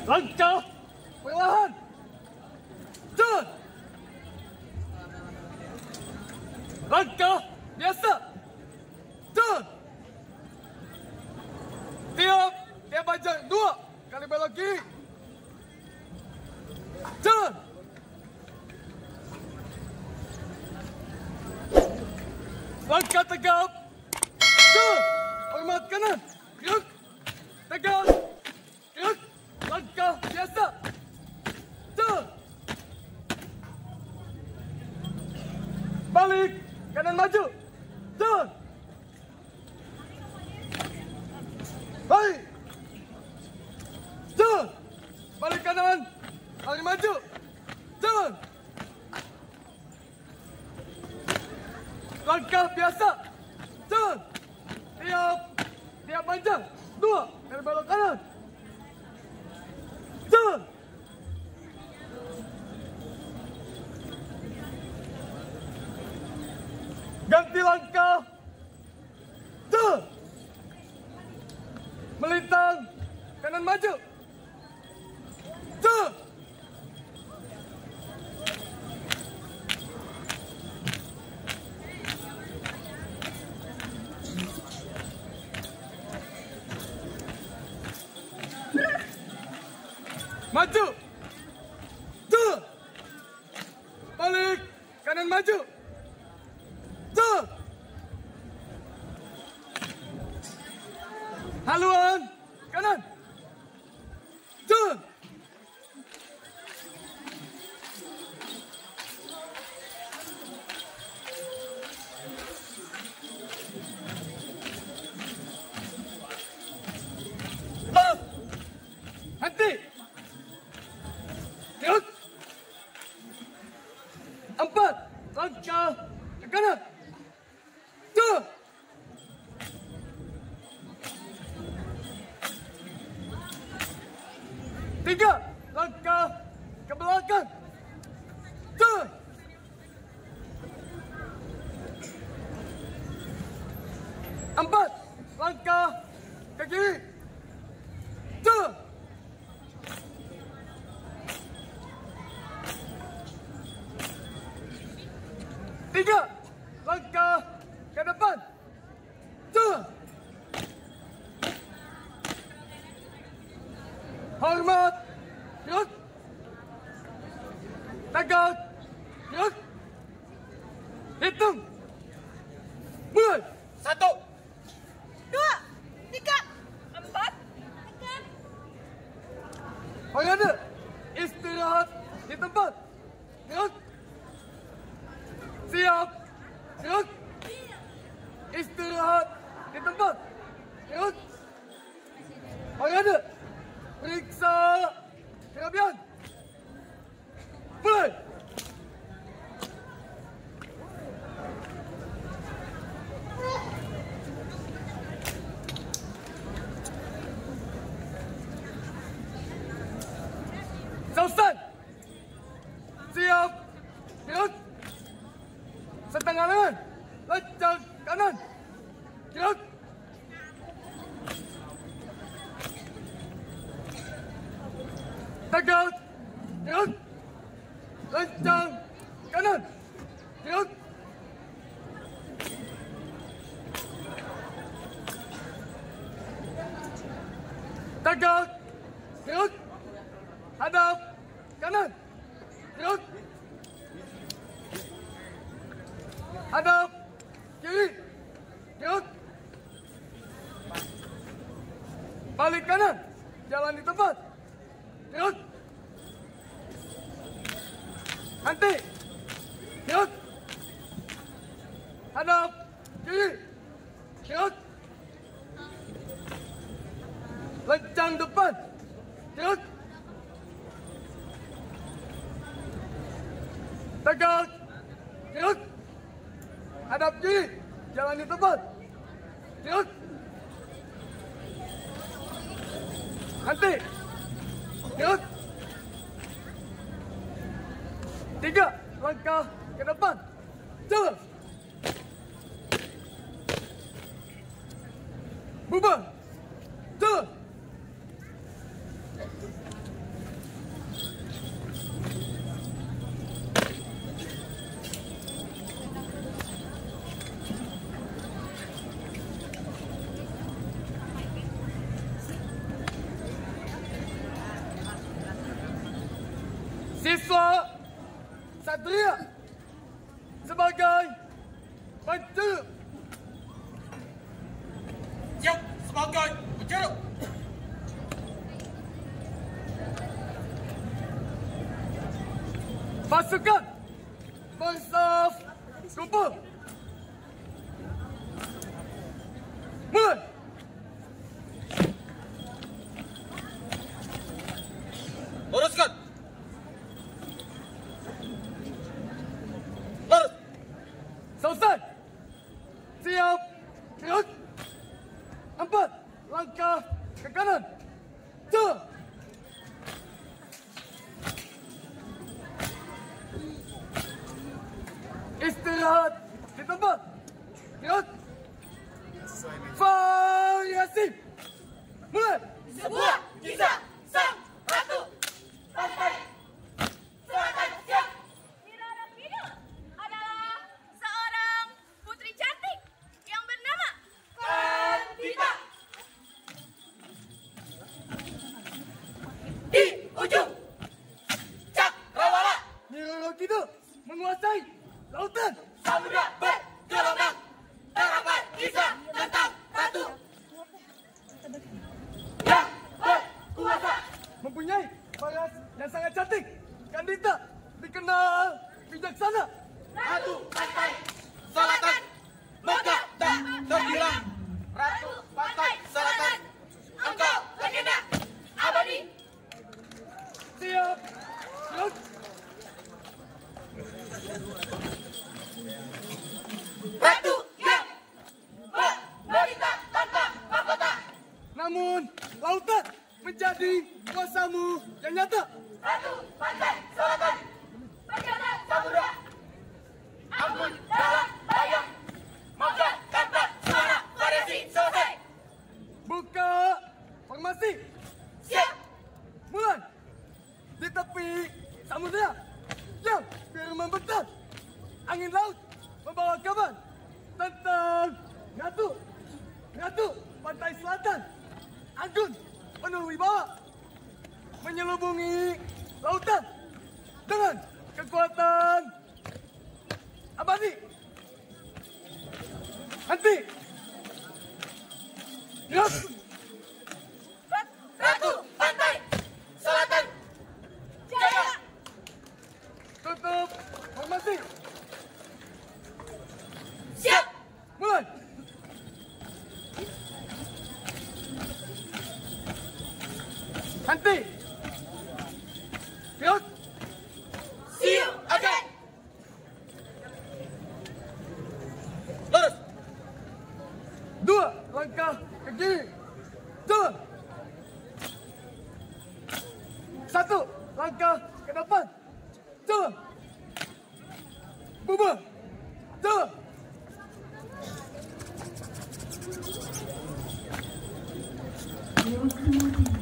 Langkah perlahan. Jalan. Langkah biasa. Jalan. Dia panjang 2 kali belok kiri. Jalan. Langkah tegap. Jalan. Hormat kanan. Gerak. Tegap. Gerak. Langkah biasa. Jalan. Balik. Kanan maju. Jalan. Baik. Jalan. Balik kanan. Lari maju. Jalan. Langkah biasa. Jalan. Tiap panjang. 2 kali belok kanan. Jalan. Ganti langkah. Jalan. Melintang. Kanan maju. Jalan. Maju. Jalan. Balik. Kanan maju. Jalan. Haluan. Kanan. Jalan. Henti. Gerak. 4 langkah ke kanan. Jalan. 3 langkah ke belakang. Jalan. 4 langkah ke kiri. Jalan. 3 langkah ke depan. Jalan. Hormat. Gerak. Tegak. Gerak. Hitung. Mulai. 1, 2, 3, 4, 5. Penanda. Istirahat di tempat. Gerak. Siap. Gerak. Istirahat di tempat. Gerak. Penanda. Periksa kerapian. Mulai. Selesai. Siap. Gerak. Setengah lengan. Lencang kanan. Gerak. Tegak. Gerak. Lencang kanan. Gerak. Tegak. Gerak. Hadap kanan. Gerak. Hadap kiri. Gerak. Balik kanan. Jalan di tempat. Gerak. Henti. Gerak. Hadap kiri. Gerak. Lencang depan. Gerak. Tegak. Gerak. Hadap kiri. Jalan di tempat. Gerak. Henti. Gerak. 3 langkah ke depan. Jalan. Bubar. Jalan. sebagai penceruk. Siap sebagai penceruk. Pasukan bersaf kumpul. Mulai. Luruskan. Lurus. Selesai. Siap. Gerak. 4 langkah ke kanan. Jalan. Istirahat di tempat. Gerak. Variasi. Mulai. Sebuah kisah sang ratu pantai selatan siap. Mira Rapido adalah seorang putri cantik yang bernama Kandita. Di ujung cakrawala Mira Rapido menguasai lautan. samudra bergelombang terdapat kisah tentang ratu yang berkuasa. Mempunyai paras yang sangat cantik. Kandita dikenal bijaksana. Ratu pantai selatan megah tak terbilang. Ratu pantai selatan, engkau legenda abadi. Siap. Gerak. Ratu yang memerintah tanpa mahkota. Namun lautan menjadi kuasamu yang nyata. Ratu pantai selatan, penjaga samudra. Ampun dalam bayang, moga tanpa suara variasi selesai. Buka formasi. Siap. Mulai. Di tepi samudera yang biru membentang. Angin laut membawa kabar tentang Ratu pantai selatan. Agung penuh wibawa menyelubungi lautan dengan kekuatan abadi. Henti. Gerak. Ratu pantai selatan, jaya. Tutup formasi. Siap. Mulai. Henti. Gerak. See you again. Lurus. 2 langkah ke kiri. Jalan. 1 langkah ke depan. Jalan. Bubar. Jalan.